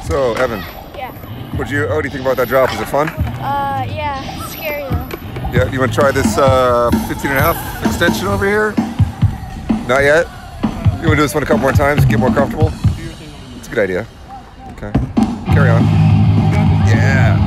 So, Evan. Yeah. What do you think about that drop? Was it fun? Yeah, it's scary though. Yeah, you want to try this 15.5 extension over here? Not yet? You want to do this one a couple more times, get more comfortable? It's a good idea. Okay. Carry on. Yeah.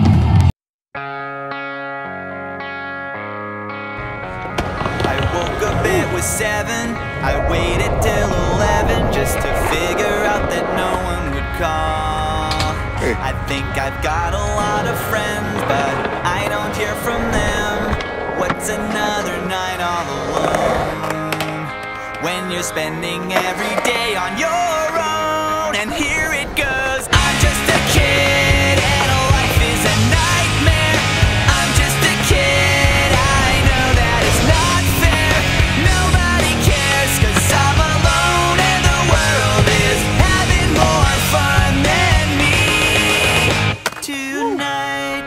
I woke up, it was 7. I waited till 11 just to figure out that no one would call. Hey. I think I've got a lot of friends, but I don't hear from them. What's another night all alone when you're spending every day on your own? And here it goes. I'm just a kid and life is a nightmare. I'm just a kid, I know that it's not fair. Nobody cares 'cause I'm alone and the world is having more fun than me tonight.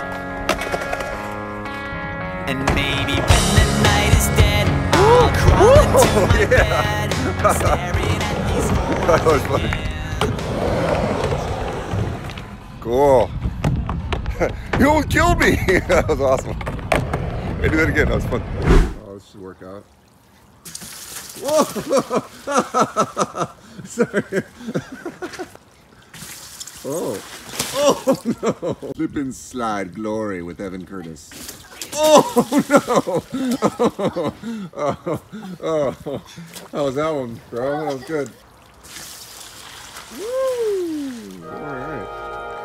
And maybe when the night is dead, I'll crawl into my bed, staring at these That was funny. Cool. You almost killed me. That was awesome. Hey, do that again. That was fun. Oh, this should work out. Whoa! Sorry. Oh no! Slip and slide glory with Evan Curtis. Oh no! Oh. How was that one, bro? That was good. Woo! All right.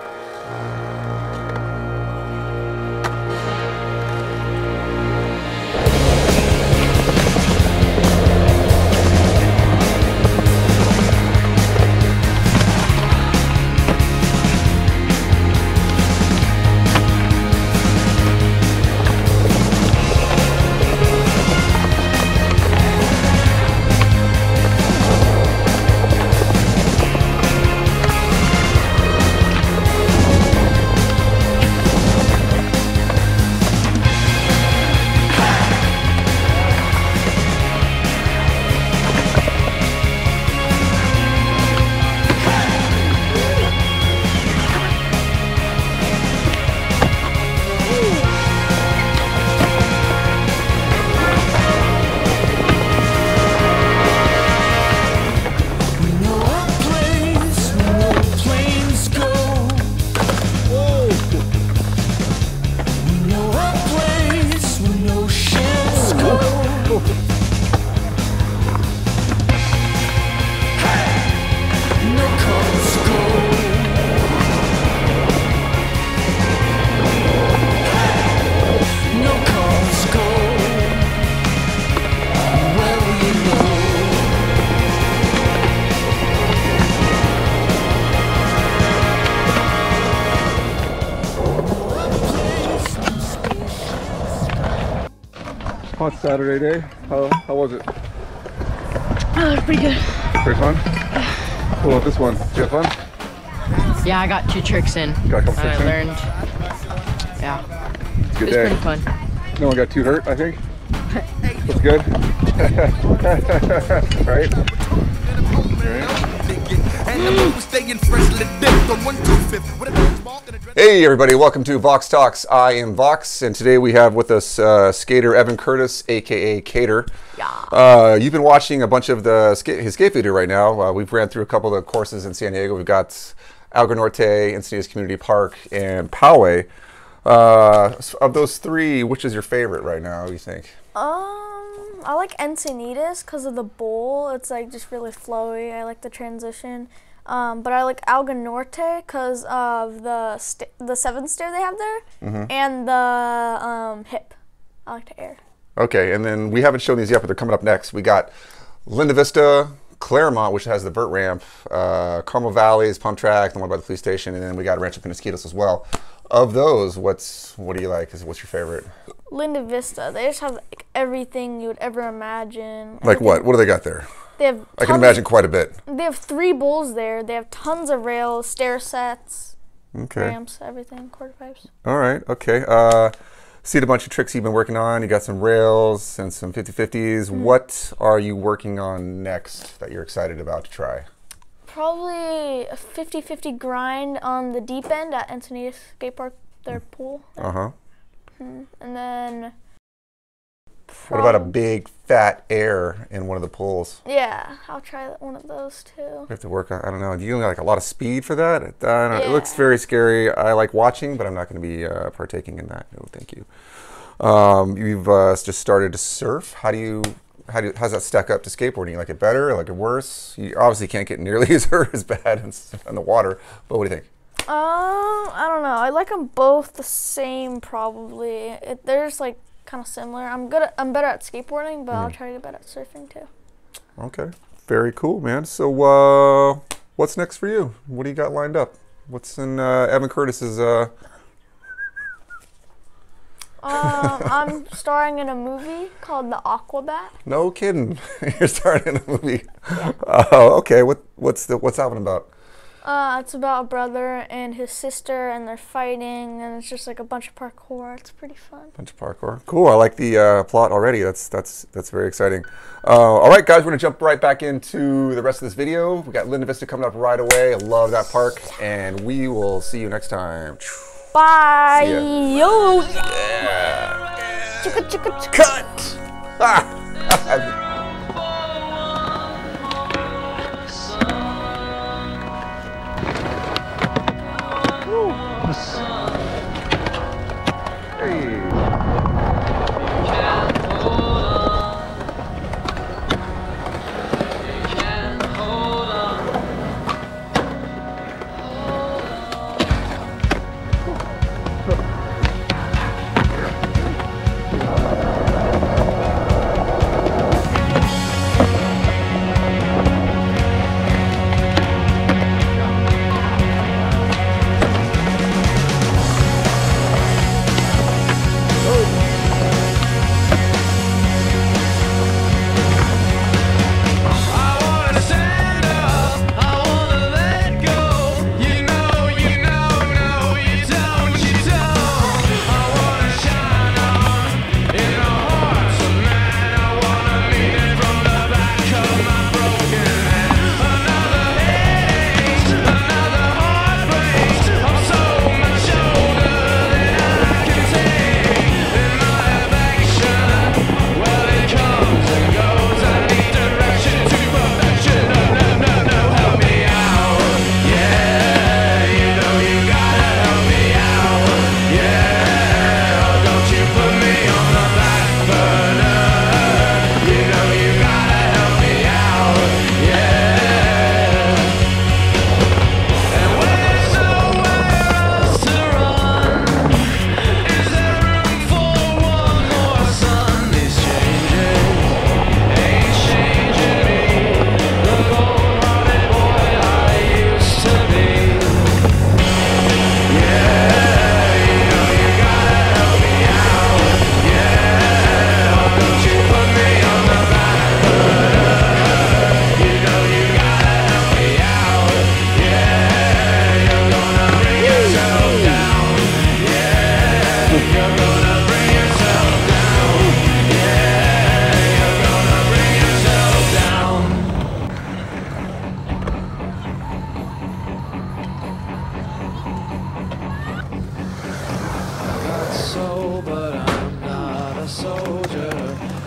Hot Saturday day. How was it? Oh, it was pretty good. Pretty fun? Pull out this one. Did you have fun? Yeah, I got 2 tricks in. Got a couple tricks I in? learned. Yeah. It's a good It was day. pretty fun. No one got too hurt, I think. That's good. Right? Hey everybody, welcome to Vox Talks. I am Vox, and today we have with us skater Evan Curtis, aka Cater. Yeah. You've been watching a bunch of his skate video right now. We've ran through a couple of courses in San Diego. We've got Alga Norte, Encinitas Community Park, and Poway. Of those 3, which is your favorite right now, you think? I like Encinitas because of the bowl. It's like just really flowy. I like the transition. But I like Alga Norte because of the 7th stair they have there, and the hip. I like the air. Okay, and then we haven't shown these yet, but they're coming up next. We got Vista, Clairemont, which has the vert ramp, Carmel Valley's pump track, the one by the police station, and then we got Rancho Penasquitos as well. Of those, what do you like? What's your favorite? Vista. They just have like everything you would ever imagine. Like what? What do they got there? They have I can imagine quite a bit. They have 3 bowls there. They have tons of rails, stair sets, ramps, everything, quarter pipes. All right. Okay. See a bunch of tricks you've been working on. You got some rails and some 50/50s. What are you working on next that you're excited about to try? Probably a 50-50 grind on the deep end at Encinitas Skate Park, their pool. Uh-huh. And then... What about a big fat air in one of the pools? Yeah, I'll try one of those too. We have to work on, I don't know, do you need like a lot of speed for that? I don't know. Yeah. It looks very scary. I like watching, but I'm not going to be partaking in that. No, thank you. You've just started to surf. How's that stack up to skateboarding? You like it better? Like it worse? You obviously can't get nearly as bad in the water, but what do you think? I don't know. I like them both the same probably. They're just like kind of similar. I'm better at skateboarding, but I'll try to get better at surfing too. Okay, very cool, man. So what's next for you? What do you got lined up? What's in Evan Curtis's? I'm starring in a movie called The Aquabat. No kidding, you're starting in a movie. Yeah. Oh, okay. What's that one about? It's about a brother and his sister, and they're fighting, and it's just like a bunch of parkour. It's pretty fun. Bunch of parkour. Cool. I like the plot already. That's very exciting. All right, guys, we're gonna jump right back into the rest of this video. We got Linda Vista coming up right away. I love that park, and we will see you next time. Bye. Yo. Yeah. Chicka, chicka, chicka. Cut. Ah.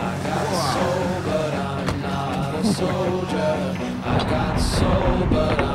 soldier. I got soul, but